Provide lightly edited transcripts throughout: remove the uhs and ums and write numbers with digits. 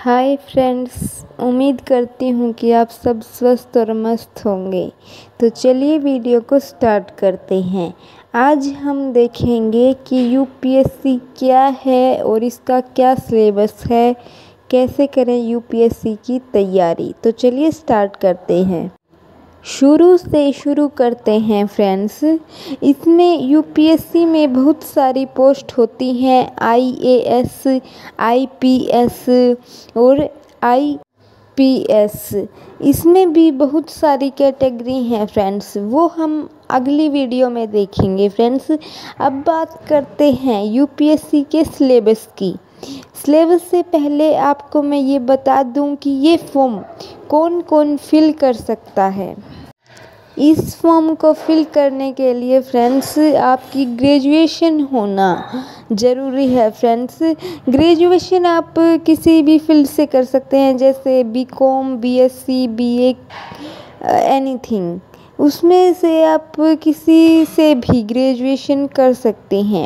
Hi friends, उम्मीद करती हूँ कि आप सब स्वस्थ और मस्त होंगे। तो चलिए वीडियो को स्टार्ट करते हैं। आज हम देखेंगे कि यूपीएससी क्या है और इसका क्या सिलेबस है, कैसे करें यूपीएससी की तैयारी। तो चलिए स्टार्ट करते हैं। शुरू से शुरू करते हैं फ्रेंड्स। इसमें यूपीएससी में बहुत सारी पोस्ट होती हैं, आईएएस, आईपीएस और आईपीएस। इसमें भी बहुत सारी कैटेगरी हैं फ्रेंड्स, वो हम अगली वीडियो में देखेंगे फ्रेंड्स। अब बात करते हैं यूपीएससी के सिलेबस की। सिलेबस से पहले आपको मैं ये बता दूं कि ये फॉर्म कौन कौन फिल कर सकता है। इस फॉर्म को फिल करने के लिए फ्रेंड्स आपकी ग्रेजुएशन होना ज़रूरी है फ्रेंड्स। ग्रेजुएशन आप किसी भी फील्ड से कर सकते हैं, जैसे बीकॉम, बीएससी, बीए, एनीथिंग। उसमें से आप किसी से भी ग्रेजुएशन कर सकते हैं।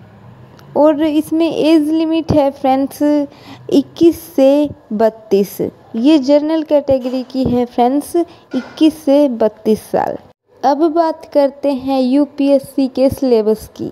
और इसमें एज लिमिट है फ्रेंड्स 21 से 32। ये जनरल कैटेगरी की है फ्रेंड्स, 21 से 32 साल। अब बात करते हैं यूपीएससी के सिलेबस की।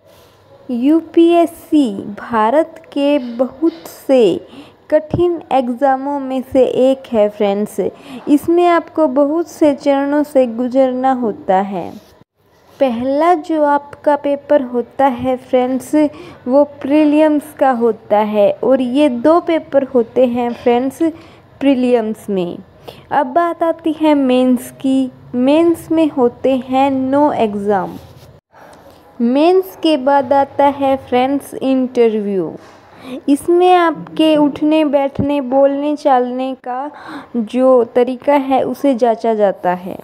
यूपीएससी भारत के बहुत से कठिन एग्ज़ामों में से एक है फ्रेंड्स। इसमें आपको बहुत से चरणों से गुजरना होता है। पहला जो आपका पेपर होता है फ्रेंड्स, वो प्रीलिम्स का होता है, और ये 2 पेपर होते हैं फ्रेंड्स प्रीलिम्स में। अब बात आती है मेंस की। मेंस में होते हैं 9 एग्ज़ाम। मेंस के बाद आता है फ्रेंड्स इंटरव्यू। इसमें आपके उठने बैठने बोलने चालने का जो तरीका है उसे जांचा जाता है।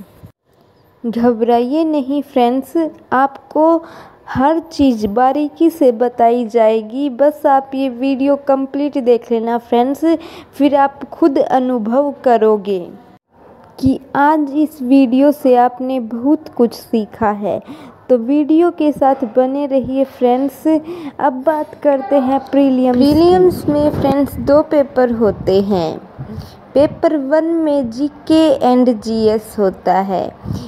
घबराइए नहीं फ्रेंड्स, आपको हर चीज़ बारीकी से बताई जाएगी। बस आप ये वीडियो कंप्लीट देख लेना फ्रेंड्स, फिर आप खुद अनुभव करोगे कि आज इस वीडियो से आपने बहुत कुछ सीखा है। तो वीडियो के साथ बने रहिए फ्रेंड्स। अब बात करते हैं प्रीलिम्स। प्रीलिम्स में फ्रेंड्स 2 पेपर होते हैं। पेपर 1 में जीके एंड जीएस होता है।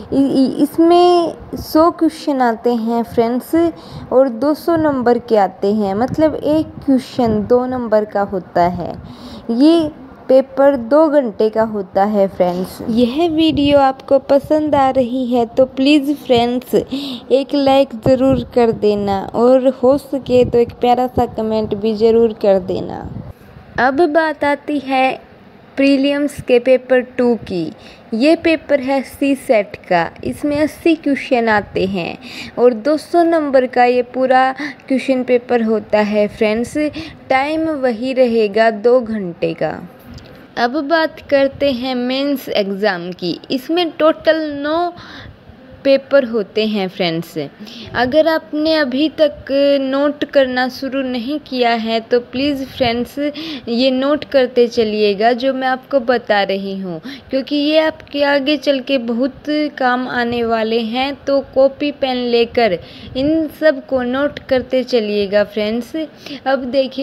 इसमें 100 क्वेश्चन आते हैं फ्रेंड्स और 200 नंबर के आते हैं, मतलब एक क्वेश्चन 2 नंबर का होता है। ये पेपर 2 घंटे का होता है फ्रेंड्स। यह वीडियो आपको पसंद आ रही है तो प्लीज़ फ्रेंड्स एक लाइक ज़रूर कर देना, और हो सके तो एक प्यारा सा कमेंट भी ज़रूर कर देना। अब बात आती है प्रीलिम्स के पेपर 2 की। ये पेपर है सी सेट का। इसमें 80 क्वेश्चन आते हैं और 200 नंबर का ये पूरा क्वेश्चन पेपर होता है फ्रेंड्स। टाइम वही रहेगा 2 घंटे का। अब बात करते हैं मेंस एग्ज़ाम की। इसमें टोटल 9 पेपर होते हैं फ्रेंड्स। अगर आपने अभी तक नोट करना शुरू नहीं किया है तो प्लीज़ फ्रेंड्स ये नोट करते चलिएगा जो मैं आपको बता रही हूँ, क्योंकि ये आपके आगे चल के बहुत काम आने वाले हैं। तो कॉपी पेन लेकर इन सब को नोट करते चलिएगा फ्रेंड्स। अब देखिए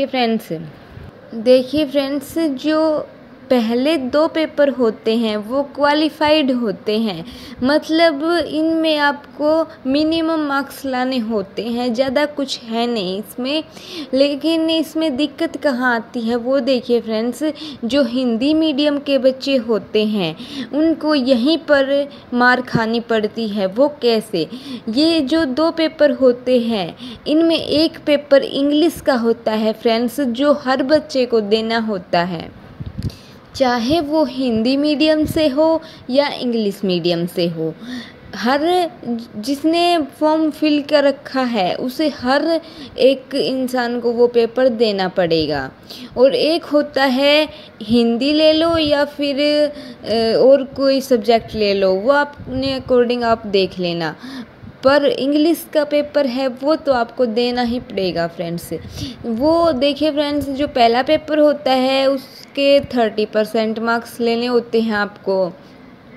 फ्रेंड्स जो पहले 2 पेपर होते हैं वो क्वालिफाइड होते हैं, मतलब इनमें आपको मिनिमम मार्क्स लाने होते हैं, ज़्यादा कुछ है नहीं इसमें। लेकिन इसमें दिक्कत कहाँ आती है वो देखिए फ्रेंड्स। जो हिंदी मीडियम के बच्चे होते हैं उनको यहीं पर मार खानी पड़ती है। वो कैसे? ये जो 2 पेपर होते हैं इनमें एक पेपर इंग्लिश का होता है फ्रेंड्स, जो हर बच्चे को देना होता है, चाहे वो हिंदी मीडियम से हो या इंग्लिश मीडियम से हो। हर जिसने फॉर्म फिल कर रखा है उसे हर एक इंसान को वो पेपर देना पड़ेगा। और एक होता है हिंदी ले लो या फिर और कोई सब्जेक्ट ले लो, वो अपने अकॉर्डिंग आप देख लेना। पर इंग्लिश का पेपर है वो तो आपको देना ही पड़ेगा फ्रेंड्स। वो देखिए फ्रेंड्स, जो पहला पेपर होता है उसके 30% मार्क्स लेने होते हैं आपको।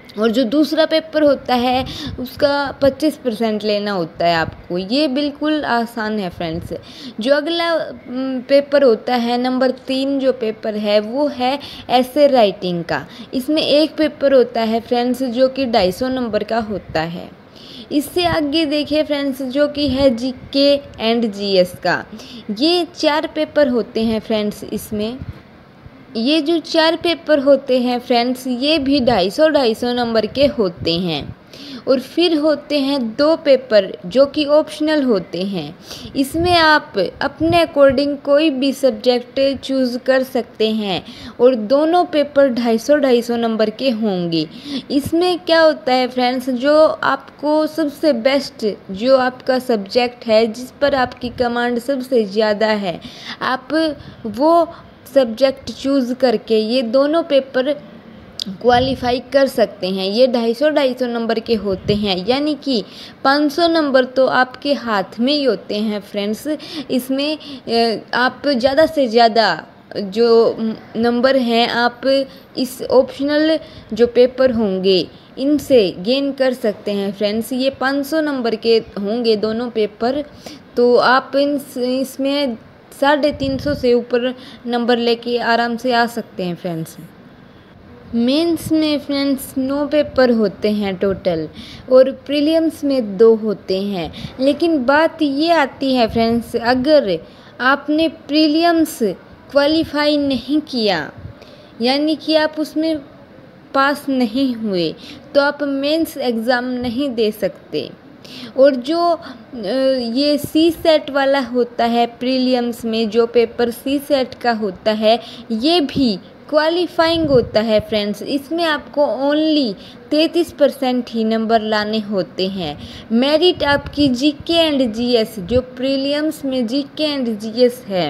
और जो दूसरा पेपर होता है उसका 25% लेना होता है आपको। ये बिल्कुल आसान है फ्रेंड्स। जो अगला पेपर होता है नंबर 3 जो पेपर है वो है ऐसे राइटिंग का। इसमें एक पेपर होता है फ्रेंड्स जो कि 250 नंबर का होता है। इससे आगे देखिए फ्रेंड्स जो कि है जीके एंड जीएस का। ये 4 पेपर होते हैं फ्रेंड्स। इसमें ये जो 4 पेपर होते हैं फ्रेंड्स ये भी 250 नंबर के होते हैं। और फिर होते हैं 2 पेपर जो कि ऑप्शनल होते हैं। इसमें आप अपने अकॉर्डिंग कोई भी सब्जेक्ट चूज़ कर सकते हैं और दोनों पेपर 250 नंबर के होंगे। इसमें क्या होता है फ्रेंड्स, जो आपको सबसे बेस्ट जो आपका सब्जेक्ट है जिस पर आपकी कमांड सबसे ज़्यादा है, आप वो सब्जेक्ट चूज़ करके ये दोनों पेपर क्वालिफाई कर सकते हैं। ये 250 नंबर के होते हैं, यानी कि 500 नंबर तो आपके हाथ में ही होते हैं फ्रेंड्स। इसमें आप ज़्यादा से ज़्यादा जो नंबर हैं आप इस ऑप्शनल जो पेपर होंगे इनसे गेन कर सकते हैं फ्रेंड्स। ये 500 नंबर के होंगे दोनों पेपर, तो आप इसमें 350 से ऊपर नंबर लेके आराम से आ सकते हैं फ्रेंड्स। मेंस में फ्रेंड्स 9 पेपर होते हैं टोटल और प्रीलिम्स में 2 होते हैं। लेकिन बात ये आती है फ्रेंड्स, अगर आपने प्रीलिम्स क्वालिफाई नहीं किया यानी कि आप उसमें पास नहीं हुए तो आप मेंस एग्ज़ाम नहीं दे सकते। और जो ये सी सेट वाला होता है प्रीलिम्स में, जो पेपर सी सेट का होता है ये भी क्वालिफाइंग होता है फ्रेंड्स। इसमें आपको ओनली 33% ही नंबर लाने होते हैं। मेरिट आपकी जीके एंड जीएस, जो प्रीलिम्स में जीके एंड जीएस है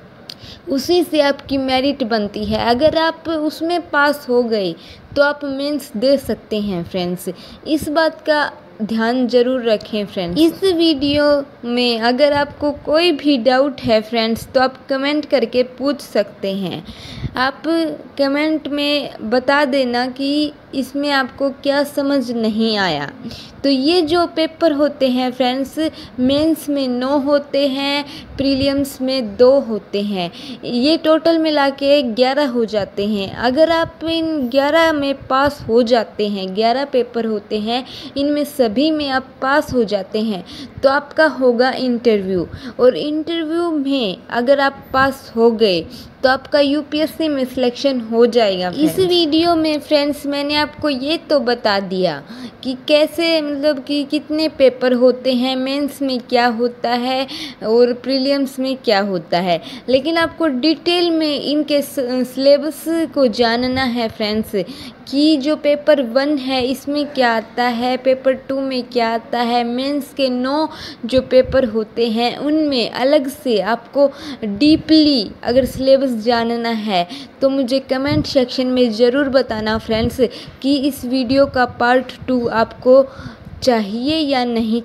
उसी से आपकी मेरिट बनती है। अगर आप उसमें पास हो गए तो आप मेंस दे सकते हैं फ्रेंड्स। इस बात का ध्यान जरूर रखें फ्रेंड्स। इस वीडियो में अगर आपको कोई भी डाउट है फ्रेंड्स तो आप कमेंट करके पूछ सकते हैं। आप कमेंट में बता देना कि इसमें आपको क्या समझ नहीं आया। तो ये जो पेपर होते हैं फ्रेंड्स, मेंस में 9 होते हैं, प्रीलिम्स में 2 होते हैं। ये टोटल मिला के 11 हो जाते हैं। अगर आप इन 11 में पास हो जाते हैं, 11 पेपर होते हैं, इनमें सभी में आप पास हो जाते हैं तो आपका होगा इंटरव्यू। और इंटरव्यू में अगर आप पास हो गए तो आपका यूपीएससी में सिलेक्शन हो जाएगा। इस वीडियो में फ्रेंड्स मैंने आपको ये तो बता दिया कि कैसे, मतलब कि कितने पेपर होते हैं, मेंस में क्या होता है और प्रीलिम्स में क्या होता है। लेकिन आपको डिटेल में इनके सिलेबस को जानना है फ्रेंड्स कि जो पेपर 1 है इसमें क्या आता है, पेपर 2 में क्या आता है, मेंस के 9 जो पेपर होते हैं उनमें अलग से आपको डीपली अगर सिलेबस जानना है तो मुझे कमेंट सेक्शन में ज़रूर बताना फ्रेंड्स कि इस वीडियो का पार्ट 2 आपको चाहिए या नहीं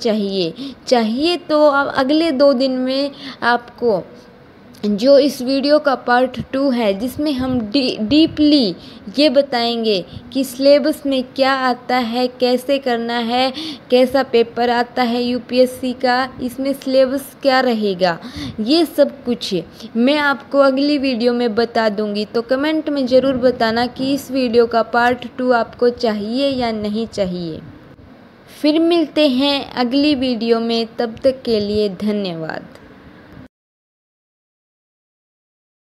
चाहिए तो अगले 2 दिन में आपको जो इस वीडियो का पार्ट 2 है जिसमें हम डीपली ये बताएंगे कि सिलेबस में क्या आता है, कैसे करना है, कैसा पेपर आता है यूपीएससी का, इसमें सिलेबस क्या रहेगा, ये सब कुछ मैं आपको अगली वीडियो में बता दूंगी। तो कमेंट में ज़रूर बताना कि इस वीडियो का पार्ट 2 आपको चाहिए या नहीं चाहिए। फिर मिलते हैं अगली वीडियो में, तब तक के लिए धन्यवाद।